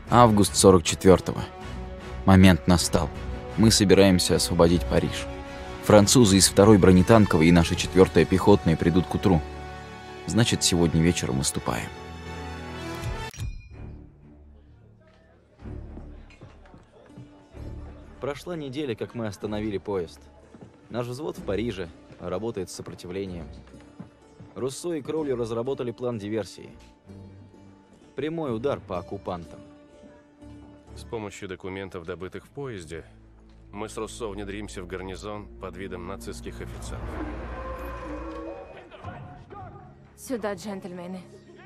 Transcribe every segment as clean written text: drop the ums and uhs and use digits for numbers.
Август 44-го. Момент настал. Мы собираемся освободить Париж. Французы из 2-й бронетанковой и наша 4-я пехотная придут к утру. Значит, сегодня вечером выступаем. Прошла неделя, как мы остановили поезд. Наш взвод в Париже работает с сопротивлением. Руссо и Кроулер разработали план диверсии. Прямой удар по оккупантам. С помощью документов, добытых в поезде, мы с Руссо внедримся в гарнизон под видом нацистских офицеров. Сюда, джентльмены.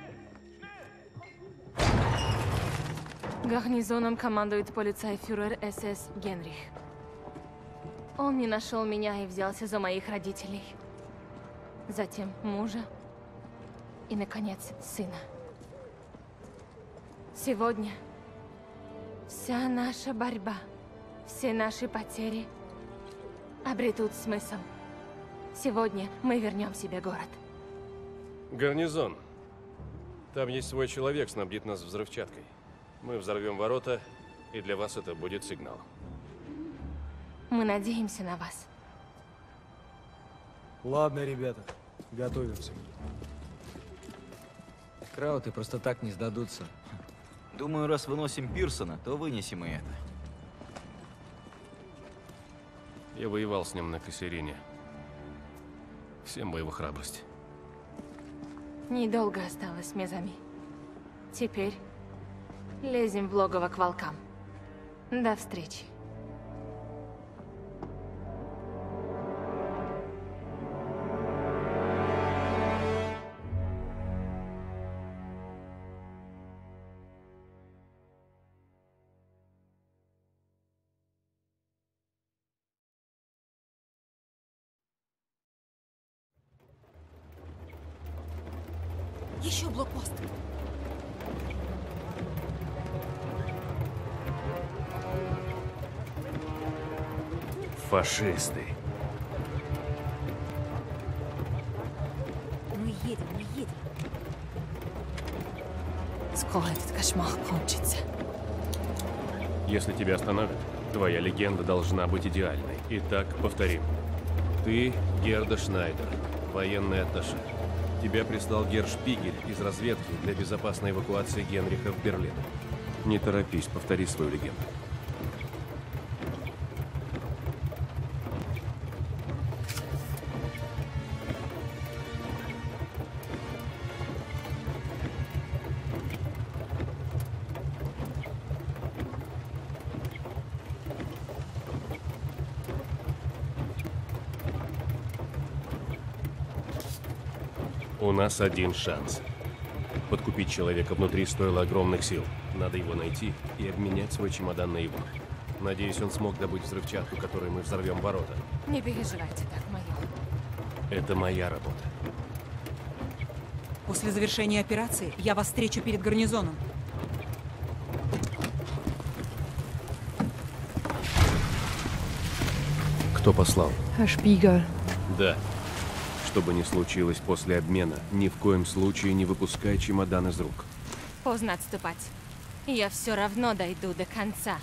Гарнизоном командует полицейфюрер СС Генрих. Он не нашел меня и взялся за моих родителей. Затем мужа и, наконец, сына. Сегодня вся наша борьба, все наши потери обретут смысл. Сегодня мы вернем себе город. Гарнизон. Там есть свой человек, снабдит нас взрывчаткой. Мы взорвем ворота, и для вас это будет сигнал. Мы надеемся на вас. Ладно, ребята, готовимся. Крауты просто так не сдадутся. Думаю, раз выносим Пирсона, то вынесем и это. Я воевал с ним на Кассерине. Всем бы его храбрость. Недолго осталось, Мезами. Теперь лезем в логово к волкам. До встречи. Еще блокпост. Фашисты. Мы едем, мы едем. Скоро этот кошмар кончится. Если тебя остановят, твоя легенда должна быть идеальной. Итак, повторим. Ты Герда Шнайдер, военный атташе. Тебя прислал Герр Шпигель из разведки для безопасной эвакуации Генриха в Берлин. Не торопись, повтори свою легенду. У нас один шанс. Подкупить человека внутри стоило огромных сил. Надо его найти и обменять свой чемодан на его. Надеюсь, он смог добыть взрывчатку, которой мы взорвем ворота. Не переживайте так, майор. Это моя работа. После завершения операции я вас встречу перед гарнизоном. Кто послал? Шпигель. Да. Что бы ни случилось после обмена, ни в коем случае не выпускай чемодан из рук. Поздно отступать. Я все равно дойду до конца.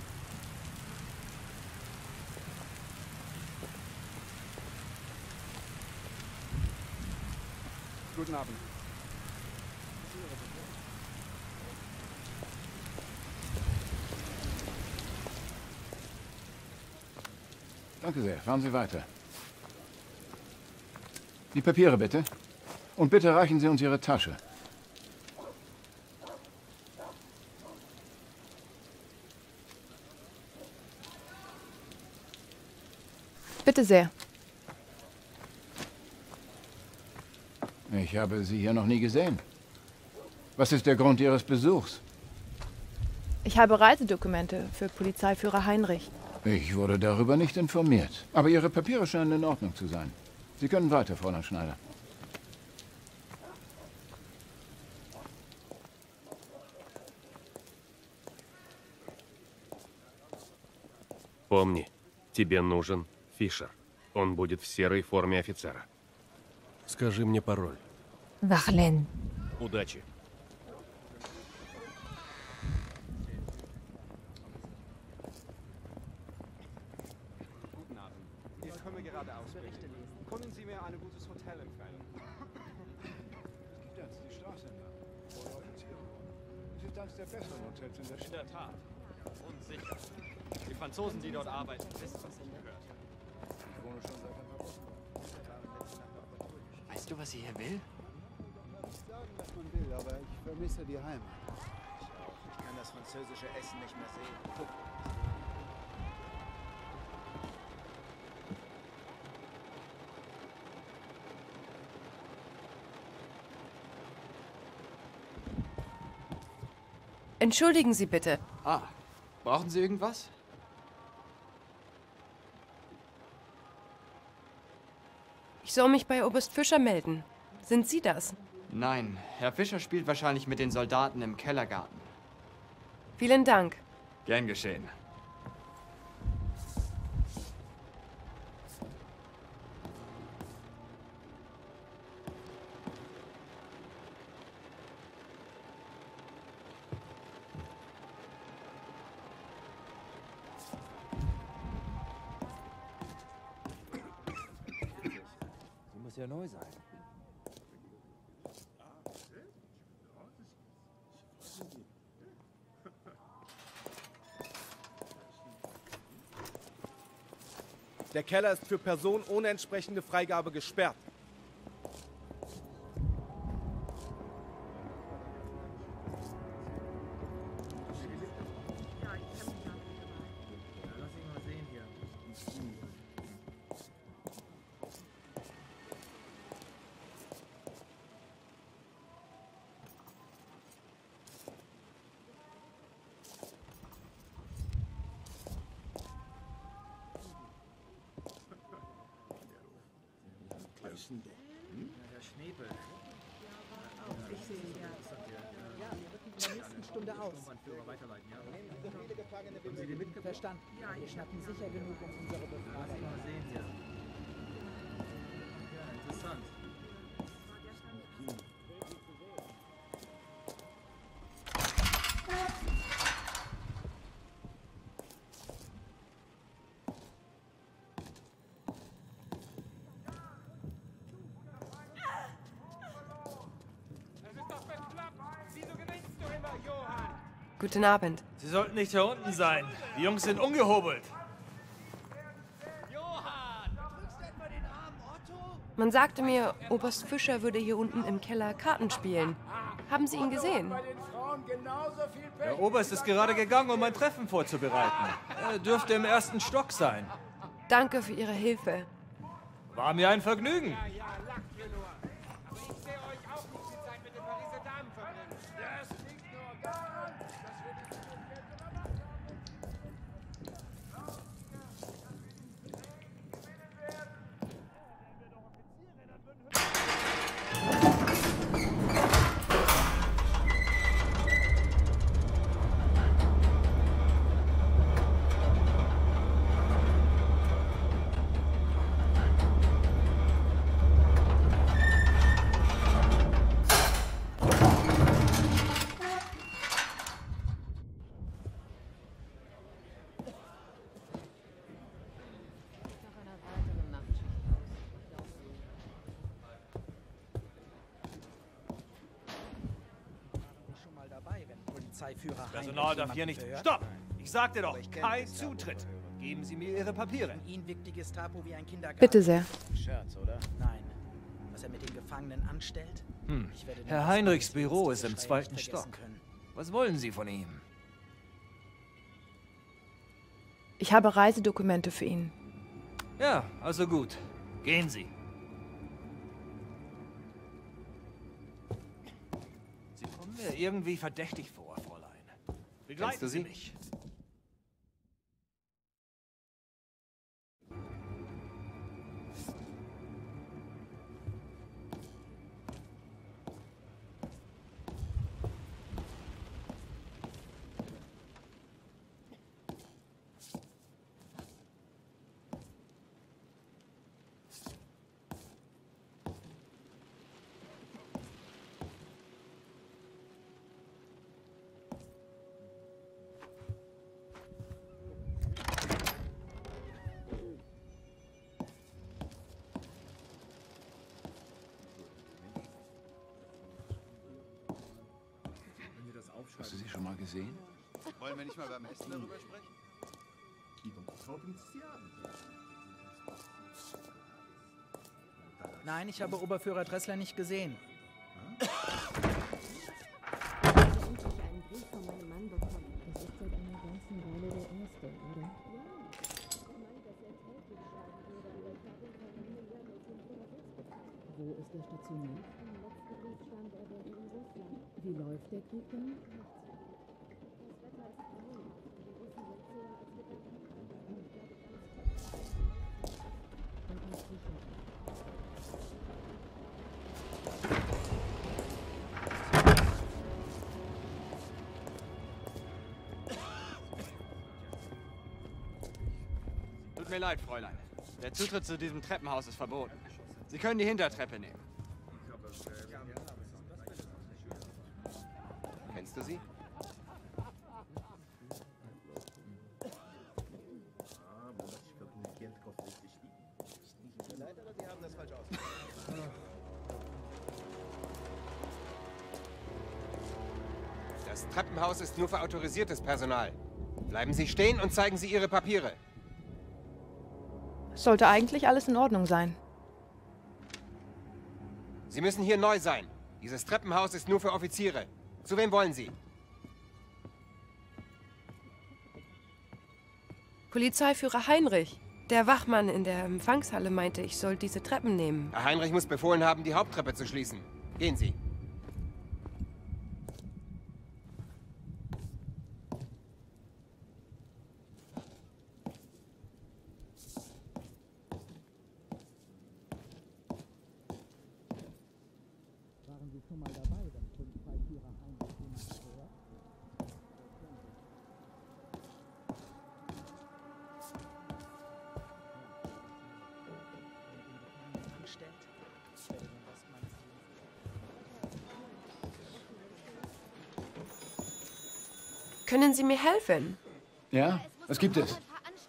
Guten Abend. Danke sehr. Fahren Sie weiter. Die Papiere bitte. Und bitte reichen Sie uns Ihre Tasche. Bitte sehr. Ich habe Sie hier noch nie gesehen. Was ist der Grund Ihres Besuchs? Ich habe Reisedokumente für Polizeiführer Heinrich. Ich wurde darüber nicht informiert. Aber Ihre Papiere scheinen in Ordnung zu sein. Sie können weiter, Fräulein Schneider. Помни, тебе нужен Фишер. Он будет в серой форме офицера. Скажи мне пароль. Вахлен. Удачи. geradeaus Berichte lesen. Können Sie mir ein gutes Hotel empfehlen? Es gibt jetzt die Straße entlang. Vor der Offizierenwohnung. Es ist eines der besseren Hotels in der In Stadt. der Tat. Und sicher. Die Franzosen, die dort arbeiten, wissen, was sich gehört. Ich wohne schon seit ein paar Wochen. Weißt du, was sie hier will? Man kann nicht sagen, was man will, aber ich vermisse die Heimat. Ich auch. Ich kann das französische Essen nicht mehr sehen. Entschuldigen Sie bitte. Ah, brauchen Sie irgendwas? Ich soll mich bei Oberst Fischer melden. Sind Sie das? Nein, Herr Fischer spielt wahrscheinlich mit den Soldaten im Kellergarten. Vielen Dank. Gern geschehen. Sie muss ja neu sein. Der Keller ist für Personen ohne entsprechende Freigabe gesperrt. Herr Schnepel. Ich sehe ihn, ja. Ja, wir rücken in der nächsten Stunde aus. Haben Sie die mitgebracht? Verstanden. Ja, wir schnappen sicher genug, um unsere Befragung. Mal sehen, ja. Ja, interessant. Guten Abend. Sie sollten nicht hier unten sein. Die Jungs sind ungehobelt. Man sagte mir, Oberst Fischer würde hier unten im Keller Karten spielen. Haben Sie ihn gesehen? Der Oberst ist gerade gegangen, um ein Treffen vorzubereiten. Er dürfte im ersten Stock sein. Danke für Ihre Hilfe. War mir ein Vergnügen. Personal darf hier nicht... Stopp! Ich sagte doch, kein Zutritt. Geben Sie mir Ihre Papiere. Ihn wirkt die Gestapo wie ein Kindergarten. Bitte sehr. Scherz, oder? Nein. Was er mit den Gefangenen anstellt? Ich werde Herr Heinrichs Büro ist im zweiten Stock. Was wollen Sie von ihm? Ich habe Reisedokumente für ihn. Ja, also gut. Gehen Sie. Sie kommen mir irgendwie verdächtig vor, Fräulein. Begleiten Sie mich. Hast du sie schon mal gesehen? Wollen wir nicht mal beim Essen darüber sprechen? Nein, ich habe Oberführer Dressler nicht gesehen. Wo ist er stationiert? Wie läuft der Krieg denn? Tut mir leid, Fräulein. Der Zutritt zu diesem Treppenhaus ist verboten. Sie können die Hintertreppe nehmen. Kennst du sie? Das Treppenhaus ist nur für autorisiertes Personal. Bleiben Sie stehen und zeigen Sie Ihre Papiere. Sollte eigentlich alles in Ordnung sein. Sie müssen hier neu sein. Dieses Treppenhaus ist nur für Offiziere. Zu wem wollen Sie? Polizeiführer Heinrich. Der Wachmann in der Empfangshalle meinte, ich soll diese Treppen nehmen. Herr Heinrich muss befohlen haben, die Haupttreppe zu schließen. Gehen Sie. Waren Sie schon mal dabei, dass Polizeiführer Heinrich jemand gehört? Anstellt. Können Sie mir helfen? Ja? Was gibt es?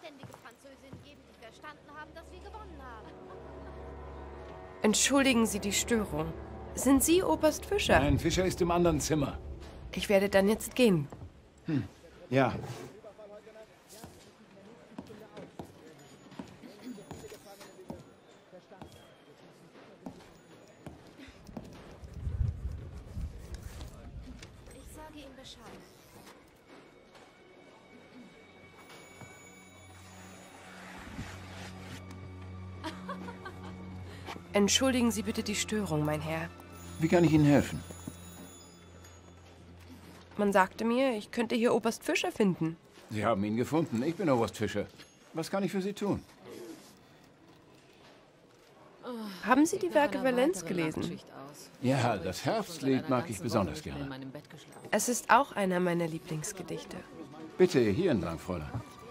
Entschuldigen Sie die Störung. Sind Sie Oberst Fischer? Nein, Fischer ist im anderen Zimmer. Ich werde dann jetzt gehen. Ja. Ich sage ihm Bescheid. Entschuldigen Sie bitte die Störung, mein Herr. Wie kann ich Ihnen helfen? Man sagte mir, ich könnte hier Oberst Fischer finden. Sie haben ihn gefunden. Ich bin Oberst Fischer. Was kann ich für Sie tun? Haben Sie die Werke Valenz gelesen? Ja, das Herbstlied mag ich besonders gerne. Es ist auch einer meiner Lieblingsgedichte. Bitte, hier entlang, Fräulein.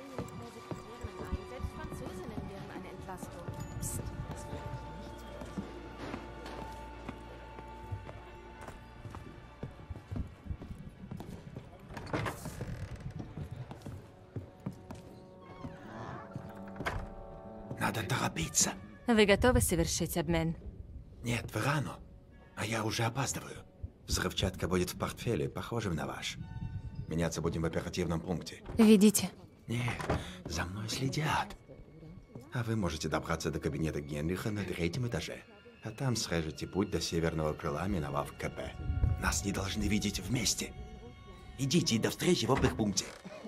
Надо торопиться. Вы готовы совершить обмен? Нет, вы рано. А я уже опаздываю. Взрывчатка будет в портфеле, похожем на ваш. Меняться будем в оперативном пункте. Ведите. Нет, за мной следят. А вы можете добраться до кабинета Генриха на 3-м этаже. А там срежете путь до северного крыла, миновав КП. Нас не должны видеть вместе. Идите и до встречи в опыхпункте.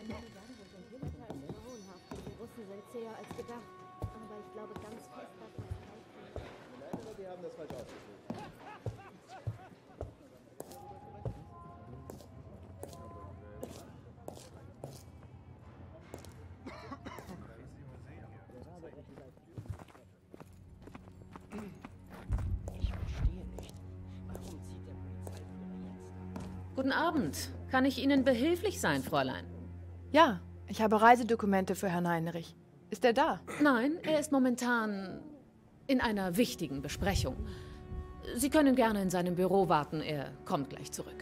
Guten Abend. Kann ich Ihnen behilflich sein, Fräulein? Ja, ich habe Reisedokumente für Herrn Heinrich. Ist er da? Nein, er ist momentan in einer wichtigen Besprechung. Sie können gerne in seinem Büro warten, er kommt gleich zurück.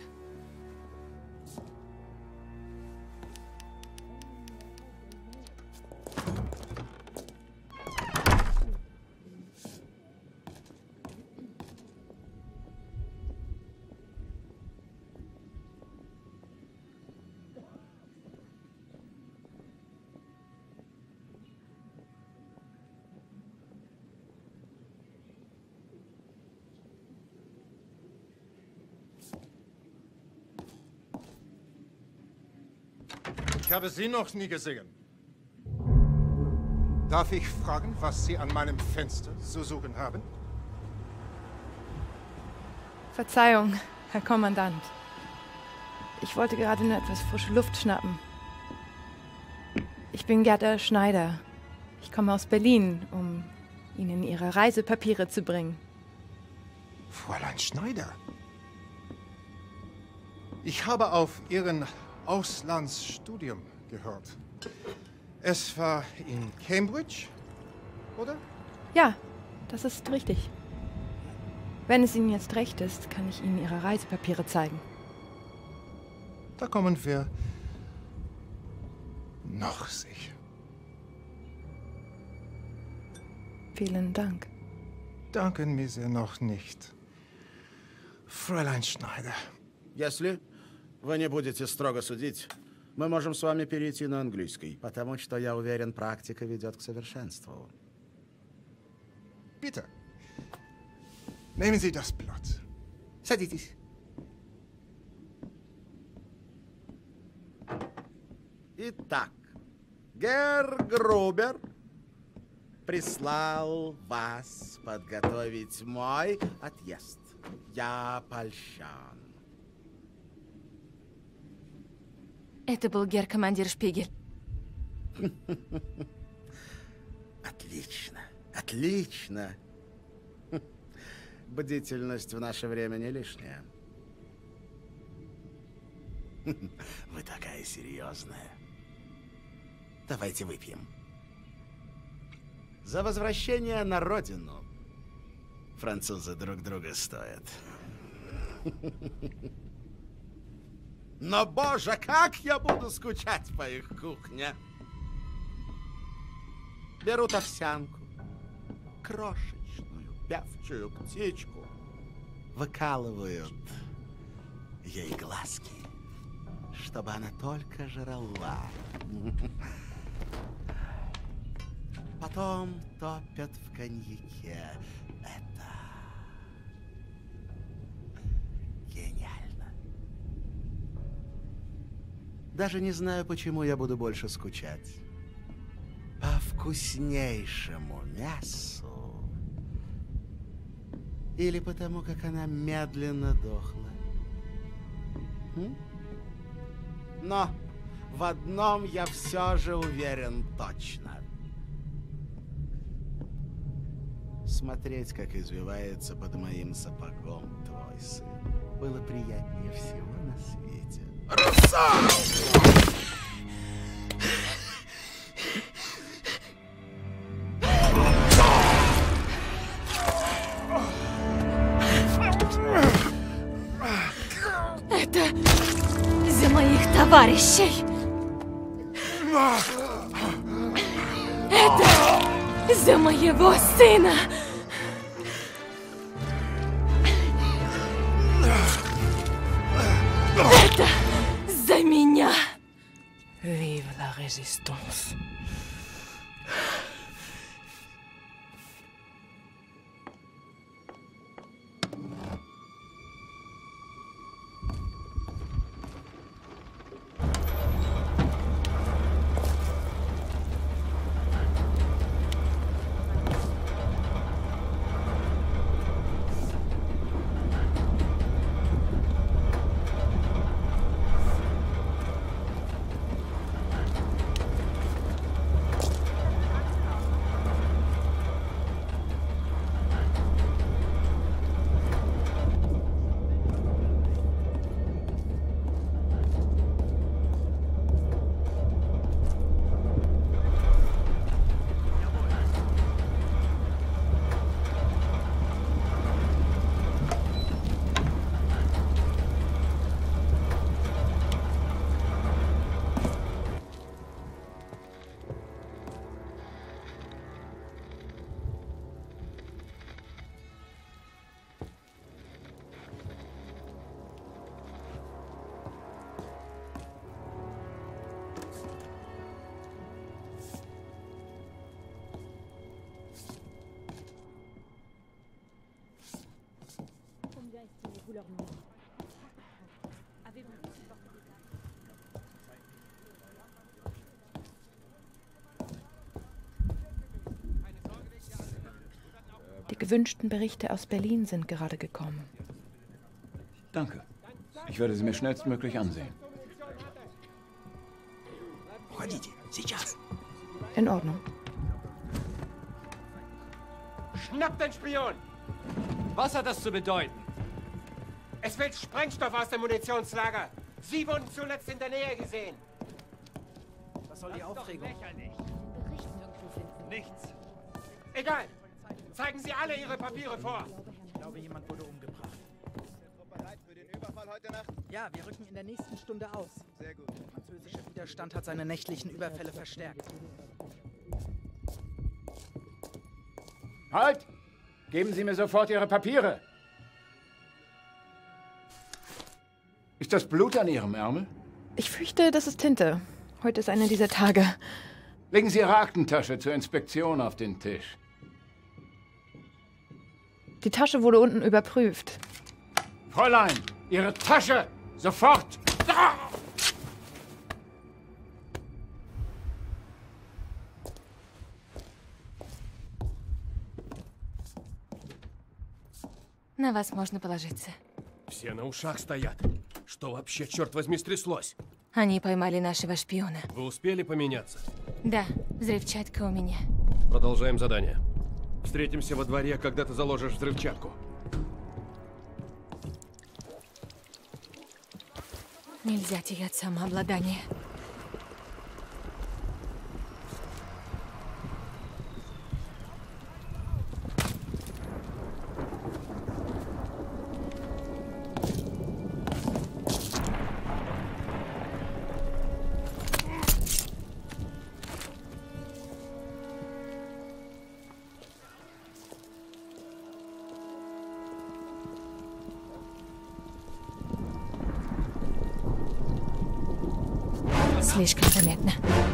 Ich habe Sie noch nie gesehen. Darf ich fragen, was Sie an meinem Fenster zu suchen haben? Verzeihung, Herr Kommandant. Ich wollte gerade nur etwas frische Luft schnappen. Ich bin Gerda Schneider. Ich komme aus Berlin, um Ihnen Ihre Reisepapiere zu bringen. Fräulein Schneider? Ich habe auf Ihren Auslandsstudium gehört. Es war in Cambridge, oder? Ja, das ist richtig. Wenn es Ihnen jetzt recht ist, kann ich Ihnen Ihre Reisepapiere zeigen. Da kommen wir noch sicher. Vielen Dank. Danken mir sehr noch nicht. Фräulein Schneider. Если вы не будете строго судить, мы можем с вами перейти на английский, потому что, я уверен, практика ведет к совершенству. Bitte. Nehmen Sie das Blatt. Садитесь. Итак, Герр Грубер прислал вас подготовить мой отъезд. Я польщен. Это был гер-командир Шпигель. Отлично, отлично. Бдительность в наше время не лишняя. Вы такая серьезная. Давайте выпьем. За возвращение на родину. Французы друг друга стоят. Но, боже, как я буду скучать по их кухне. Берут овсянку, крошечную, певчую птичку, выкалывают ей глазки, чтобы она только жрала. Потом топят в коньяке. Это гениально. Даже не знаю, почему я буду больше скучать. По вкуснейшему мясу. Или потому, как она медленно дохла. Но в одном я все же уверен точно. Смотреть, как извивается под моим сапогом твой сын, было приятнее всего на свете. Руссо! Это за моих товарищей. Это за моего сына. Это за меня. Vive la résistance. Die gewünschten Berichte aus Berlin sind gerade gekommen. Danke. Ich werde sie mir schnellstmöglich ansehen. In Ordnung. Schnappt den Spion! Was hat das zu bedeuten? Es fehlt Sprengstoff aus dem Munitionslager. Sie wurden zuletzt in der Nähe gesehen. Was soll die Aufregung? Bericht nirgendwo finden. Nichts. Egal. Zeigen Sie alle Ihre Papiere vor. Ich glaube, jemand wurde umgebracht. Bereit für den Überfall heute Nacht? Ja, wir rücken in der nächsten Stunde aus. Sehr gut. Der französische Widerstand hat seine nächtlichen Überfälle verstärkt. Halt! Geben Sie mir sofort Ihre Papiere. Ist das Blut an Ihrem Ärmel? Ich fürchte, das ist Tinte. Heute ist einer dieser Tage. Legen Sie Ihre Aktentasche zur Inspektion auf den Tisch. Die Tasche wurde unten überprüft. Fräulein, Ihre Tasche! Sofort! Ah! На вас можно положиться. Все на ушах стоят. Что вообще, черт возьми, стряслось? Они поймали нашего шпиона. Вы успели поменяться? Да, взрывчатка у меня. Продолжаем задание. Встретимся во дворе, когда ты заложишь взрывчатку. Нельзя терять самообладание. Слишком заметно.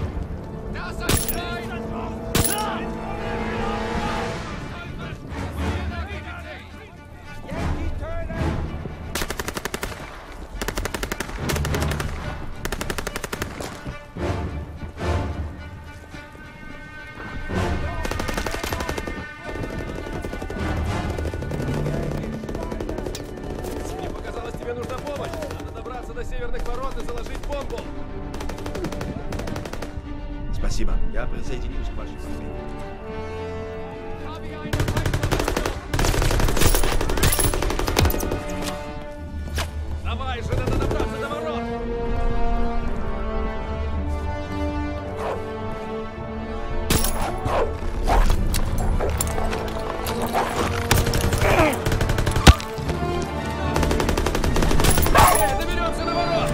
Мне показалось, тебе нужна помощь. Надо добраться до северных ворот и заложить бомбу. Спасибо. Я присоединюсь к вашей группе. Давай же, надо добраться до ворот. Доберемся до ворот.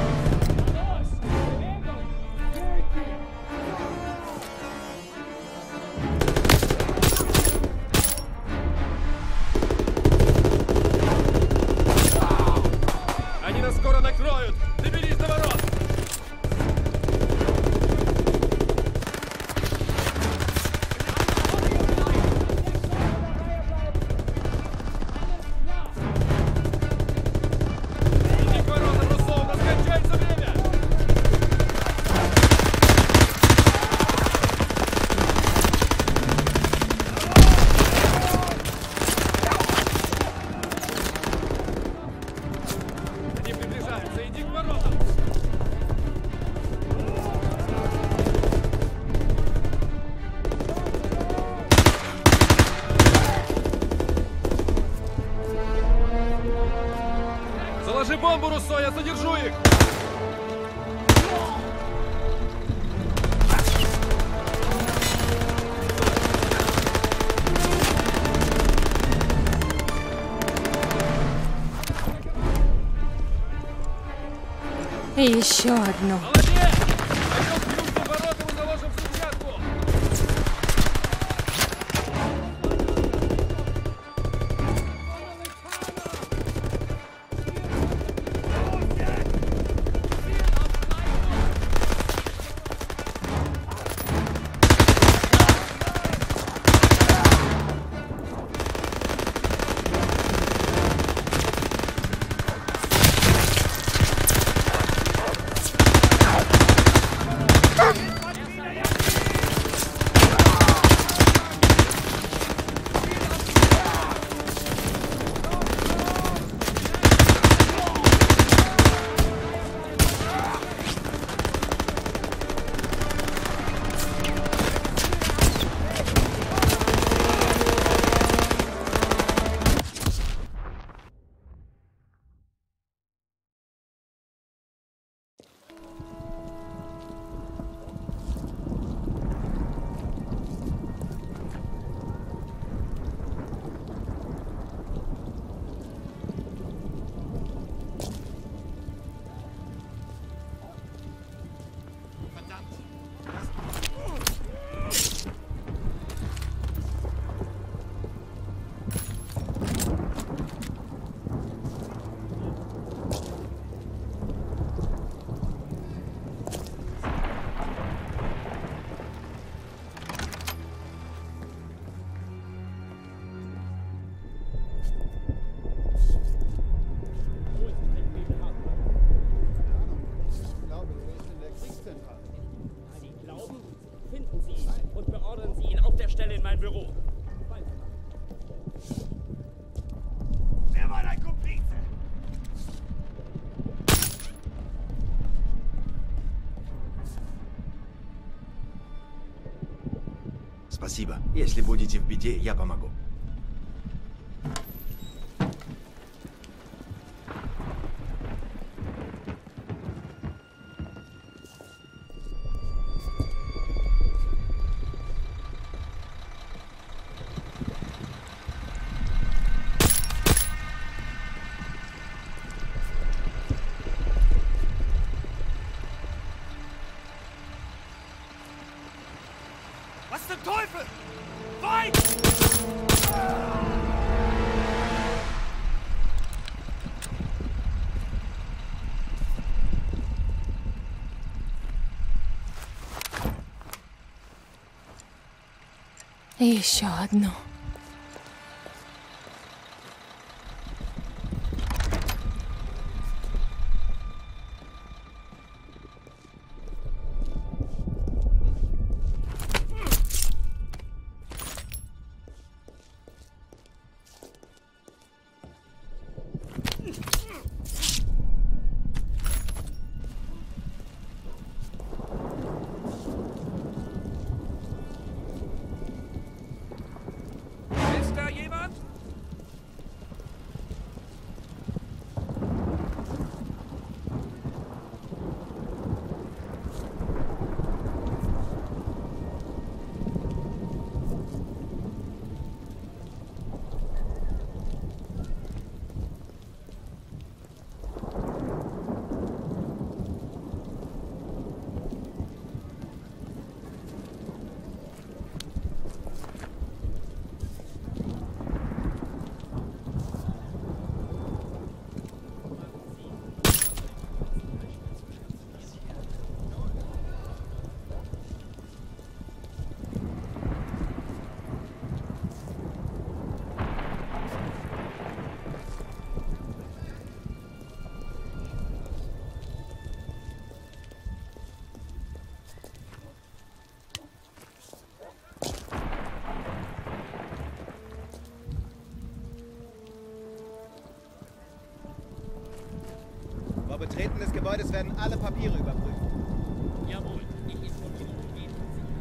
Они нас скоро накроют! Доберись до ворот! Иди к воротам, Руссо, у нас кончается время! Они приближаются, иди к воротам! Заложи бомбу, Руссо, я задержу их! И еще одну. mein Büro. Wer war dein Komplize? Спасибо. Если будете в беде, я помогу. Was zum Teufel? Wein! Еще одну. Ist da jemand? Vor Betreten des Gebäudes werden alle Papiere überprüft. Jawohl, ich informiere umgehend.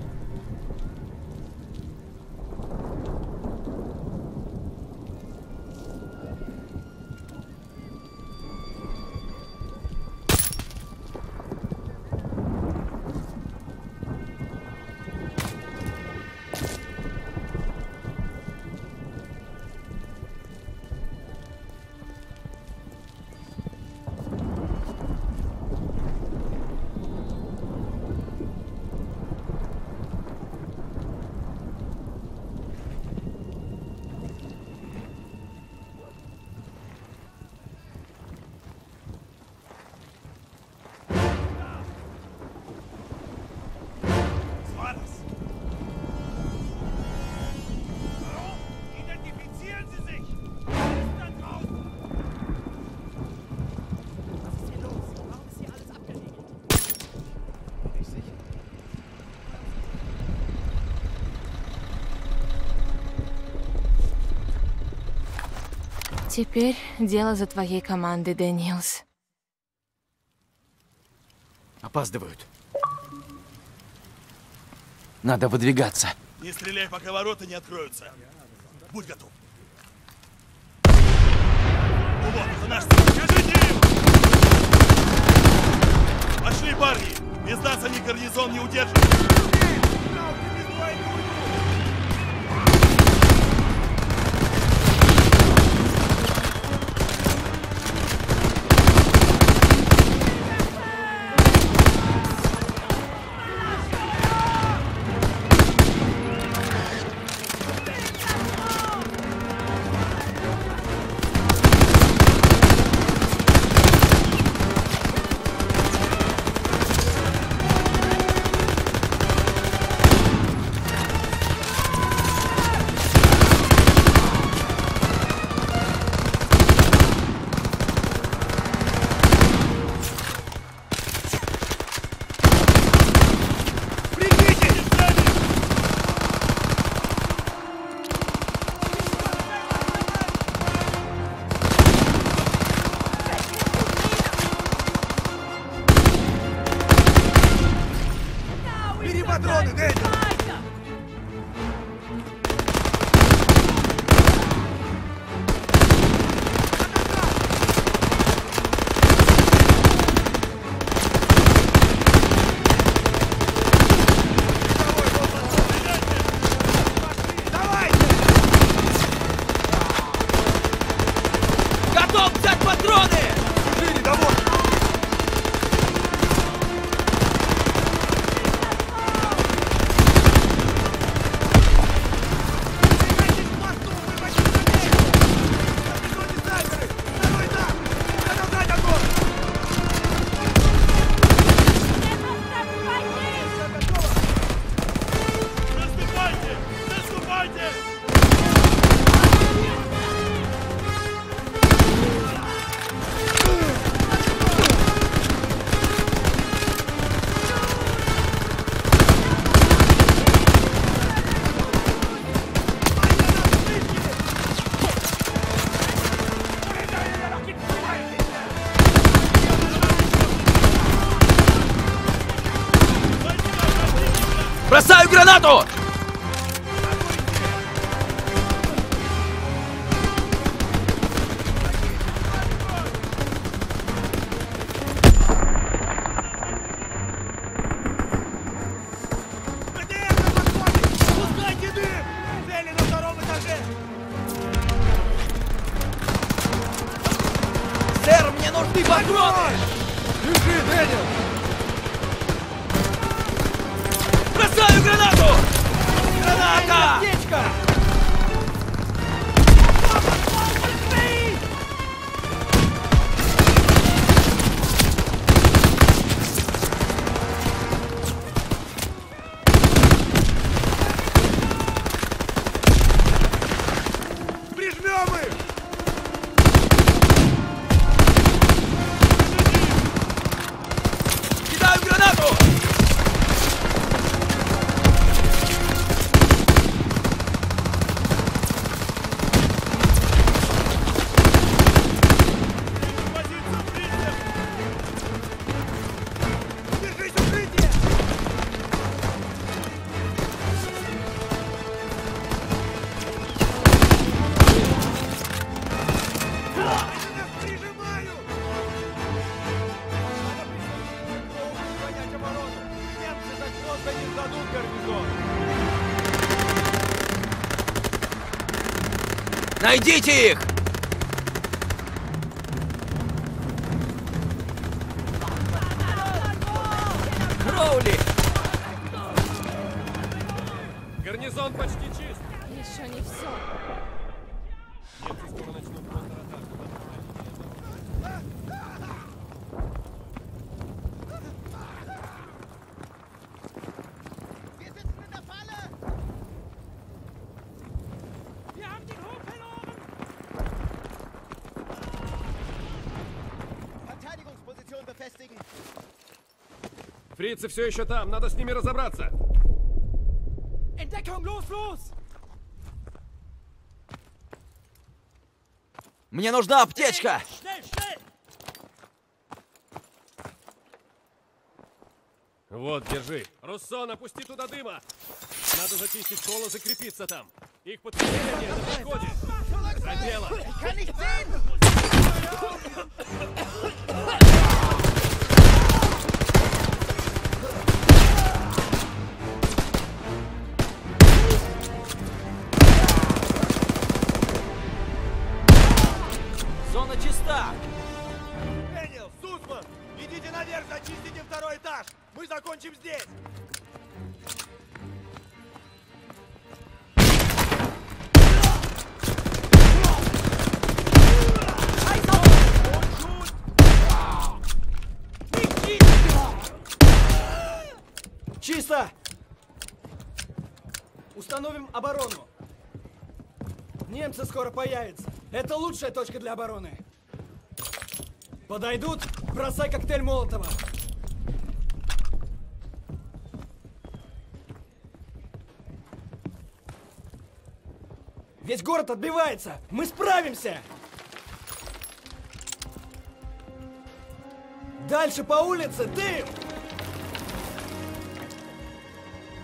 Теперь дело за твоей командой, Дэниелс. Опаздывают. Надо выдвигаться. Не стреляй, пока ворота не откроются. Будь готов. Ну вот, это наш цель. Скажите им! Пошли, парни! Без нас они гарнизон не удержат. патроны, Дэниел! Готов взять патроны! Шире, давай! Бросаю гранату! Пускайте дым! Цели на втором этаже! Сэр, мне нужны патроны! Держи, Дэниел! Бросаю гранату! Граната! Аптечка! Прижмем их! Кидаю гранату! Держись, укрытие! Прижимаю! Занять оборону! Немцы так просто не сдадут гарнизон! Найдите их! Кроули! Гарнизон почти чист. Еще не все. Немцы скоро начнут контратаку. Verteidigungsposition befestigen. Фрицы все еще там, надо с ними разобраться. Entdeckung, los, los! Мне нужна аптечка! Schnell, schnell! Вот, держи. Руссо, напусти туда дыма. Надо зачистить холл и закрепиться там. Их подкрепление на подходе. За дело. Kann nicht sehen! Зона чиста! Дэниел, Сусман, идите наверх, зачистите второй этаж. Мы закончим здесь. Чисто! Установим оборону. Немцы скоро появятся. Это лучшая точка для обороны. Подойдут? Бросай коктейль Молотова. Весь город отбивается. Мы справимся. Дальше по улице дым.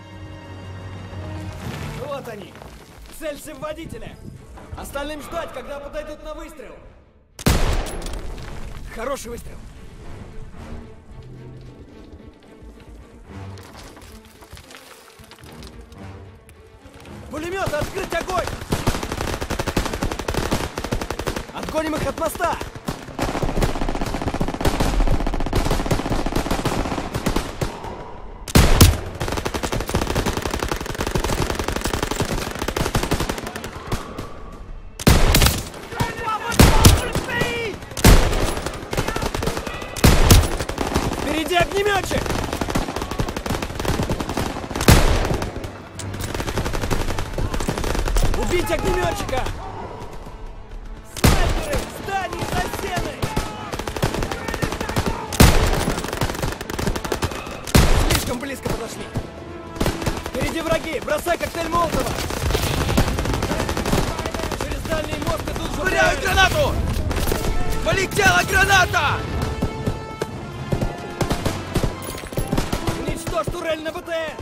Вот они! Целься в водителя! Остальным ждать, когда подойдут на выстрел! Хороший выстрел! Пулемет! Открыть огонь! Отгоним их от моста! Впереди огнеметчик! Убить огнеметчика! Снайперы! Здание за стеной! Слишком близко подошли! Впереди враги! Бросай коктейль Молотова! Через дальний мост и тут же... Швыряю гранату! Полетела граната! Уничтожь турель на БТР!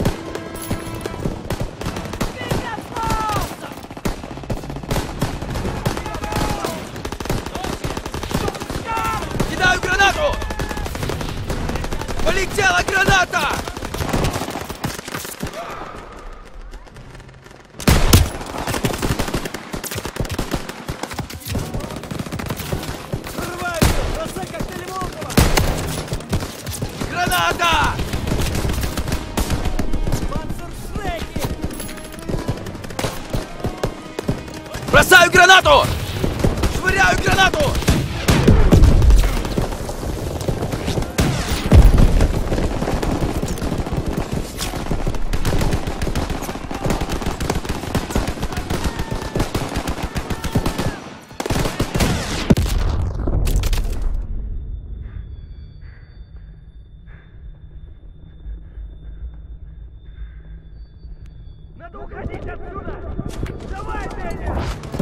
Кидаю гранату! Полетела граната! Прорываются! Бросай коктейли Молотова! Граната! Панцершреки! Бросаю гранату! Швыряю гранату! Надо уходить отсюда! Давай, Дэнни!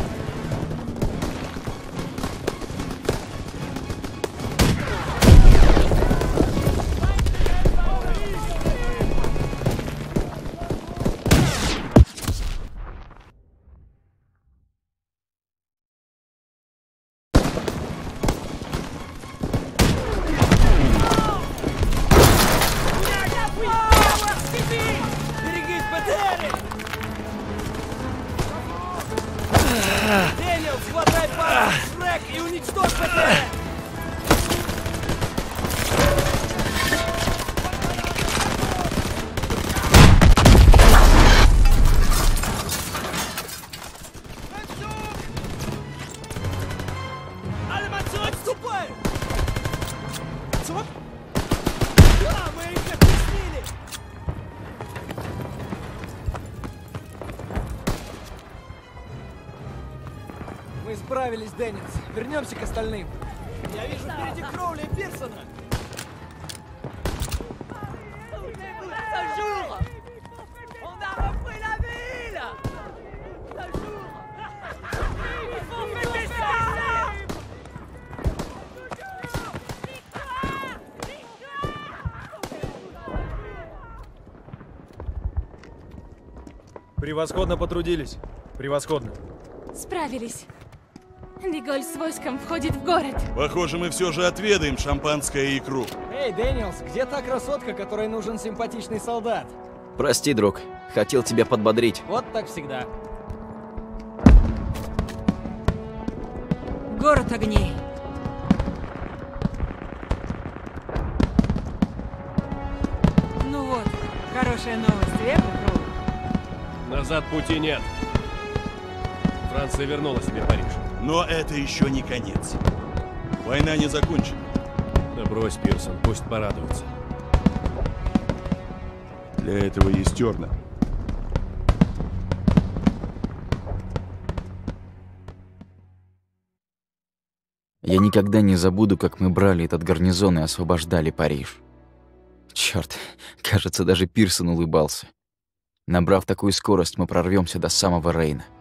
Берегись, БТР! Дэниел, хватай панцершрек и уничтожь БТР! Отступай! Да, мы их оттеснили! Мы справились, Деннис. Вернемся к остальным. Я вижу впереди Кроули и Пирсона. Превосходно потрудились. Превосходно. Справились. Деголь с войском входит в город. Похоже, мы все же отведаем шампанское и икру. Эй, Дэниелс, где та красотка, которой нужен симпатичный солдат? Прости, друг. Хотел тебя подбодрить. Вот так всегда. Город огней. Ну вот, хорошая новость, верно, Кроу? Назад пути нет. Франция вернула себе Париж. Но это еще не конец. Война не закончена. Да брось, Пирсон, пусть порадуется. Для этого есть терна. Я никогда не забуду, как мы брали этот гарнизон и освобождали Париж. Черт, кажется, даже Пирсон улыбался. Набрав такую скорость, мы прорвемся до самого Рейна.